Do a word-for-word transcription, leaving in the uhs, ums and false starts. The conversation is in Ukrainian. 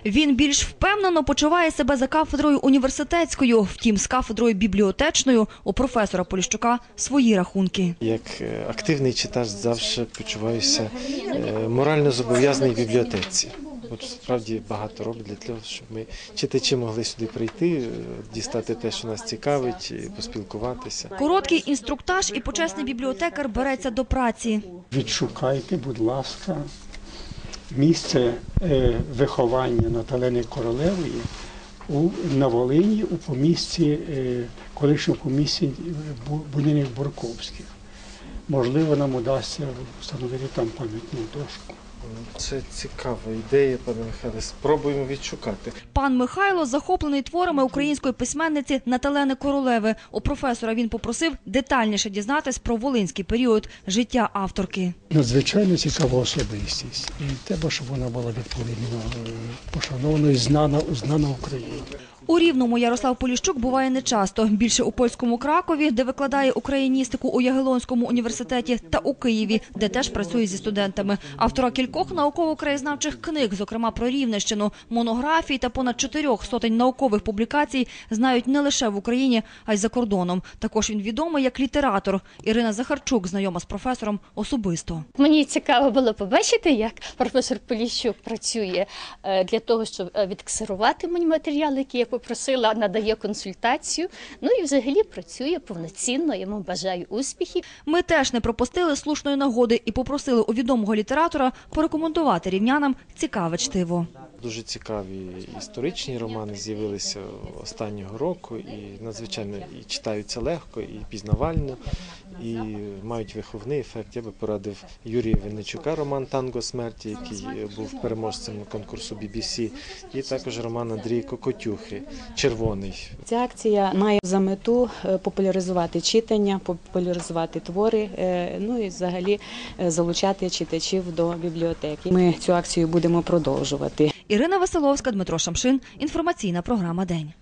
Він більш впевнено почуває себе за кафедрою університетською. Втім, з кафедрою бібліотечною у професора Поліщука свої рахунки. Як активний читач завжди почуваюся морально зобов'язаний в бібліотеці. От справді багато роблять для того, щоб ми читачі могли сюди прийти, дістати те, що нас цікавить, поспілкуватися. Короткий інструктаж і почесний бібліотекар береться до праці. Відшукайте, будь ласка, місце виховання Наталени Королевої на Волині у помісті, колишньому помісті Буніних Бурковських. Можливо, нам удасться встановити там пам'ятну дошку. Це цікава ідея, пане Михайле. Спробуємо відшукати. Пан Михайло захоплений творами української письменниці Наталени Королеви. У професора він попросив детальніше дізнатись про волинський період життя авторки. Надзвичайно цікава особистість. І треба, щоб вона була відповідно пошанована і знана, знана в Україні. У Рівному Ярослав Поліщук буває нечасто. Більше у польському Кракові, де викладає україністику у Ягелонському університеті, та у Києві, де теж працює зі студентами. Автора кількох науково-краєзнавчих книг, зокрема про Рівненщину, монографій та понад чотирьох сотень наукових публікацій, знають не лише в Україні, а й за кордоном. Також він відомий як літератор. Ірина Захарчук знайома з професором особисто. Мені цікаво було побачити, як професор Поліщук працює для того, щоб відксерувати мені матеріали, які я попросила, надає консультацію. Ну і взагалі працює повноцінно, я йому бажаю успіхів. Ми теж не пропустили слушної нагоди і попросили у відомого літератора порекомендувати рівнянам цікаве чтиво. Дуже цікаві історичні романи з'явилися останнього року і надзвичайно і читаються легко, і пізнавально, і мають виховний ефект. Я би порадив Юрія Винничука роман «Танго смерті», який був переможцем конкурсу бі бі сі, і також роман Андрія Кокотюхи «Червоний». Ця акція має за мету популяризувати читання, популяризувати твори, ну і взагалі залучати читачів до бібліотеки. Ми цю акцію будемо продовжувати. Ірина Веселовська, Дмитро Шамшин. Інформаційна програма «День».